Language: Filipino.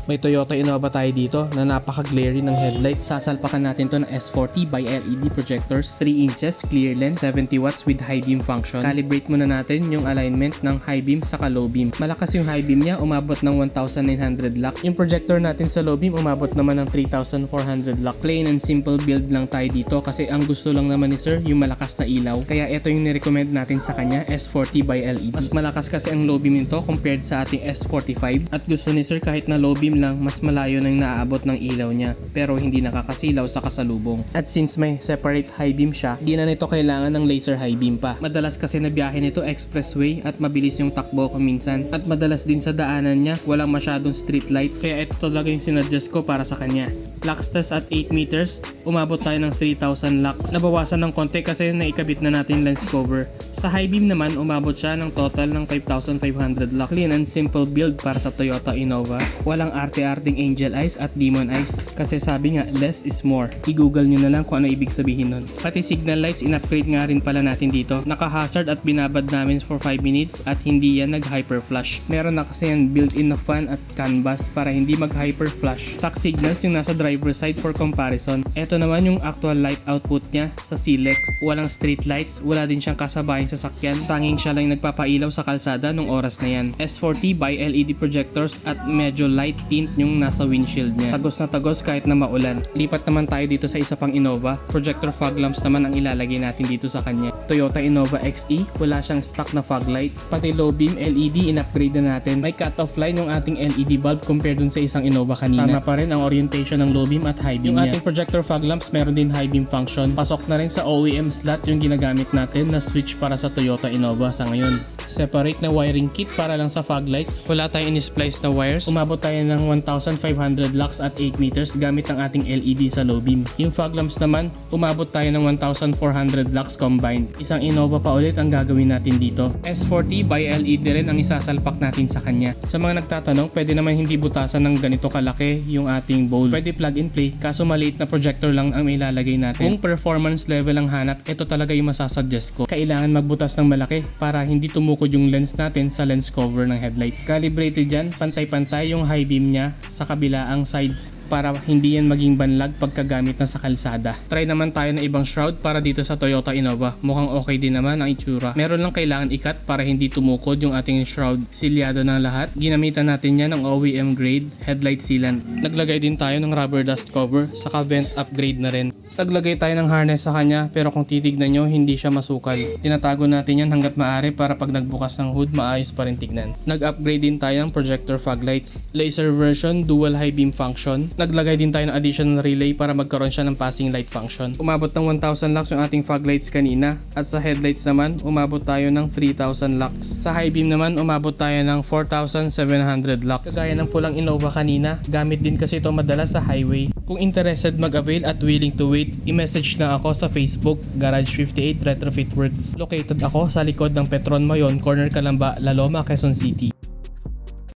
May Toyota Innova tayo dito na napaka-glary ng headlight. Sasalpakan natin to ng S40 by LED projectors, 3 inches clear lens, 70 watts with high beam function. Calibrate muna natin yung alignment ng high beam sa low beam. Malakas yung high beam niya, umabot ng 1,900 lux. Yung projector natin sa low beam umabot naman ng 3,400 lux. Plain and simple build lang tayo dito kasi ang gusto lang naman ni sir yung malakas na ilaw. Kaya ito yung nirecommend natin sa kanya, S40 by LED. Mas malakas kasi ang low beam nito compared sa ating S45 at gusto ni sir kahit na low beam lang, mas malayo nang naaabot ng ilaw niya pero hindi nakakasilaw sa kasalubong. At since may separate high beam siya, di na nito kailangan ng laser high beam pa. Madalas kasi na biyahe nito expressway at mabilis yung takbo ko minsan. At madalas din sa daanan niya, walang masyadong street lights. Kaya ito talaga yung sinuggest ko para sa kanya. Lux test at 8 meters, umabot tayo ng 3,000 lux. Nabawasan ng konti kasi naikabit na natin lens cover. Sa high beam naman, umabot siya ng total ng 5,500 lux. Clean and simple build para sa Toyota Innova. Walang arte-arting angel eyes at demon eyes. Kasi sabi nga, less is more. I-google nyo na lang kung ano ibig sabihin nun. Pati signal lights, in-upgrade nga rin pala natin dito. Naka-hazard at binabad namin for 5 minutes at hindi yan nag-hyper flash. Meron na kasi yan built-in na fan at canvas para hindi mag-hyper flash. Stock signals yung nasa driver side for comparison. Ito naman yung actual light output niya sa Silex. Walang street lights, wala din siyang kasabayang sasakyan. Tanging siya lang nagpapailaw sa kalsada nung oras na yan. S40 by LED projectors at medyo light tint yung nasa windshield niya. Tagos na tagos kahit na maulan. Lipat naman tayo dito sa isa pang Innova. Projector fog lamps naman ang ilalagay natin dito sa kanya. Toyota Innova XE, wala siyang stock na fog lights. Pati low beam LED, in-upgrade na natin. May cut-off line yung ating LED bulb compared dun sa isang Innova kanina. Tama pa rin ang orientation ng low beam at high beam niya. Yung ating projector fog lamps, meron din high beam function. Pasok na rin sa OEM slot yung ginagamit natin na switch para sa Toyota Innova sa ngayon. Separate na wiring kit para lang sa fog lights. Wala tayong in-splice na wires. Umabot tayo ng 1,500 lux at 8 meters gamit ang ating LED sa low beam. Yung fog lamps naman, umabot tayo ng 1,400 lux combined. Isang Innova pa ulit ang gagawin natin dito. S40 by LED rin ang isasalpak natin sa kanya. Sa mga nagtatanong, pwede naman hindi butasan ng ganito kalaki yung ating bowl. Pwede plug and play, kaso maliit na projector lang ang ilalagay natin. Kung performance level ang hanap, ito talaga yung masasuggest ko. Kailangan magbutas ng malaki para hindi tumukod yung lens natin sa lens cover ng headlights. Calibrated dyan, pantay-pantay yung high beam niya sa kabilaang sides para hindi yan maging banlag pagkagamit na sa kalsada. Try naman tayo ng ibang shroud para dito sa Toyota Innova. Mukhang okay din naman ang itsura. Meron lang kailangan ikat para hindi tumukod yung ating shroud. Silyado ng lahat. Ginamitan natin yan ng OEM grade headlight sealant. Naglagay din tayo ng rubber dust cover, saka vent upgrade na rin. Naglagay tayo ng harness sa kanya pero kung titignan nyo, hindi siya masukal. Tinatago natin yan hanggat maaari para pag nagbukas ng hood, maayos pa rin tignan. Nag-upgrade din tayo ng projector fog lights. Laser version, dual high beam function. Naglagay din tayo ng additional relay para magkaroon siya ng passing light function. Umabot ng 1,000 lux yung ating fog lights kanina. At sa headlights naman, umabot tayo ng 3,000 lux. Sa high beam naman, umabot tayo ng 4,700 lux. Kagaya ng pulang Innova kanina, gamit din kasi ito madalas sa highway. Kung interested mag-avail at willing to wait, i-message na ako sa Facebook, Garage 58 Retrofit Works. Located ako sa likod ng Petron Mayon, corner Calamba, La Loma, Quezon City.